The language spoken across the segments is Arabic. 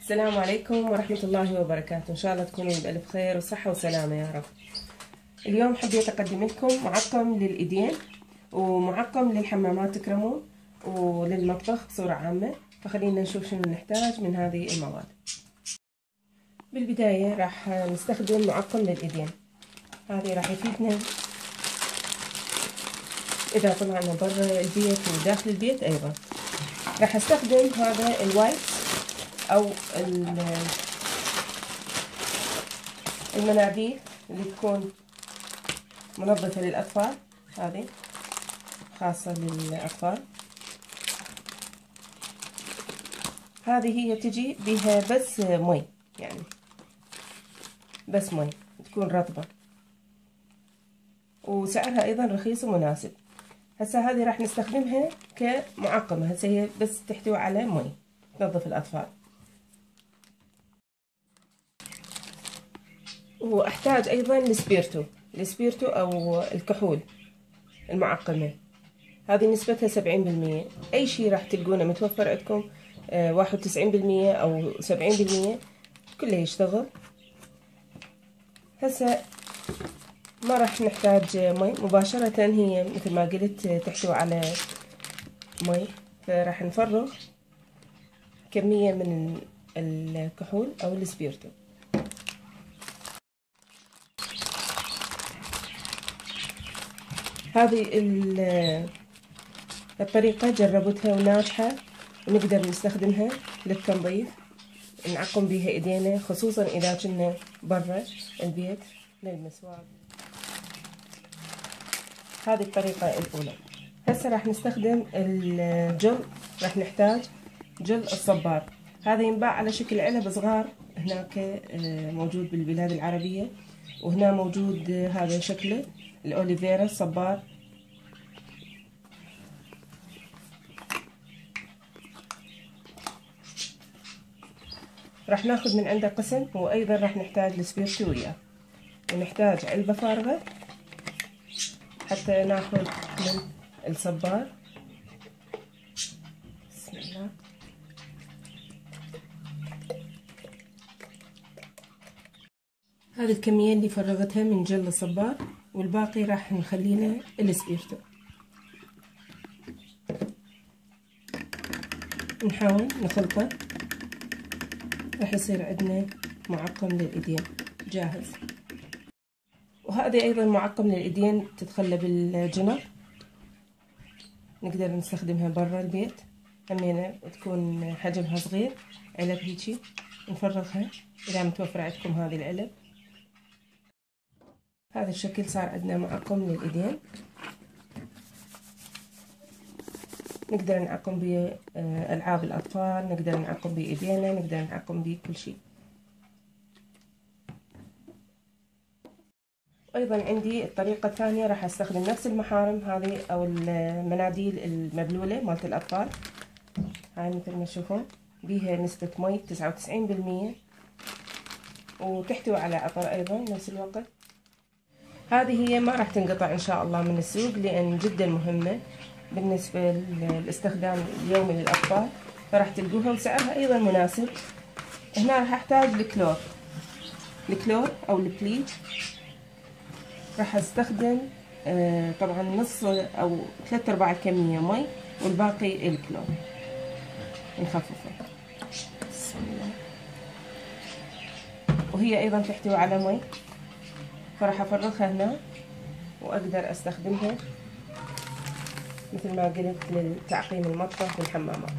السلام عليكم ورحمة الله وبركاته. إن شاء الله تكونون بألف خير وصحة وسلامة يا رب. اليوم حبيت أقدم لكم معقم للإيدين ومعقم للحمامات تكرمون وللمطبخ بصورة عامة. فخلينا نشوف شنو نحتاج من هذه المواد. بالبداية راح نستخدم معقم للإيدين. هذه راح يفيدنا إذا طلعنا برا البيت وداخل البيت أيضا. راح استخدم هذا الوايت أو المناديل اللي تكون منظفة للأطفال، هذه خاصة للأطفال. هذه هي تجي بها بس مي، يعني بس مي تكون رطبة، وسعرها أيضا رخيص ومناسب. هسه هذه راح نستخدمها كمعقمة. هسه هي بس تحتوي على مي تنظف الأطفال. واحتاج ايضا السبيرتو او الكحول المعقمة. هذه نسبتها 70%. اي شيء راح تلقونه متوفر عندكم 91% او 70% كله يشتغل. هسه ما راح نحتاج مي مباشرة، هي مثل ما قلت تحتوي على مي، فراح نفرغ كمية من الكحول او السبيرتو. هذه الطريقة جربتها وناجحة، ونقدر نستخدمها للتنظيف، نعقم بها ايدينا خصوصا اذا كنا برا البيت للمسواق. هذه الطريقة الاولى. هسه راح نستخدم الجل. راح نحتاج جل الصبار. هذا ينباع على شكل علب صغار، هناك موجود بالبلاد العربية، وهنا موجود هذا شكله الأوليفيرا الصبار. راح ناخذ من عنده قسم، وايضا راح نحتاج السبيرتو وياه، ونحتاج علبة فارغة حتى ناخذ من الصبار. بسم الله. هذه الكمية اللي فرغتها من جل الصبار، والباقي راح نخلينا السبيرتو. نحاول نخلطه، راح يصير عندنا معقم للإيدين جاهز. وهذه أيضا معقم للإيدين تتخلى بالجنر، نقدر نستخدمها برا البيت همينة، تكون حجمها صغير، علب هيجي نفرغها إذا متوفر عندكم هذه العلب. هذا الشكل صار عندنا معقم للإيدين. نقدر نعقم به ألعاب الأطفال، نقدر نعقم به إيدينا، نقدر نعقم به كل شيء. أيضا عندي الطريقة الثانية، راح أستخدم نفس المحارم هذه أو المناديل المبلولة مالت الأطفال. هاي مثل ما تشوفون بيها نسبة مي 99%، وتحتوي على عطر أيضا نفس الوقت. هذه هي ما راح تنقطع إن شاء الله من السوق، لأن جدا مهمة بالنسبة للاستخدام اليومي للأطفال، فراح تلقوها وسعرها أيضا مناسب. هنا راح أحتاج الكلور أو البليت. راح أستخدم طبعا نص أو 3/4 الكمية مي، والباقي الكلور نخففه. بسم الله. وهي أيضا تحتوي على مي، فراح أفرغها هنا وأقدر أستخدمها مثل ما قلت للتعقيم المطبخ والحمامات.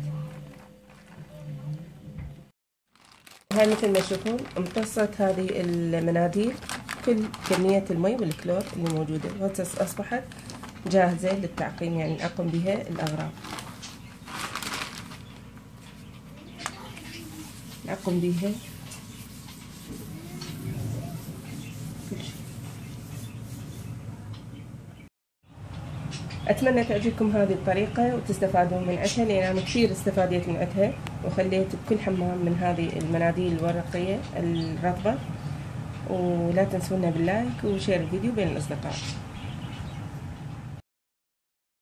هاي مثل ما تشوفون امتصت هذه المناديل كل كمية المي والكلور اللي موجودة، وأصبحت جاهزة للتعقيم، يعني نعقم بها الأغراض، نعقم بها كل شيء. أتمنى تعجبكم هذه الطريقة وتستفادون من عندها، لأن أنا كثير استفاديت من عندها، وخليت بكل حمام من هذه المناديل الورقية الرطبة. ولا تنسونا باللايك وشير الفيديو بين الأصدقاء.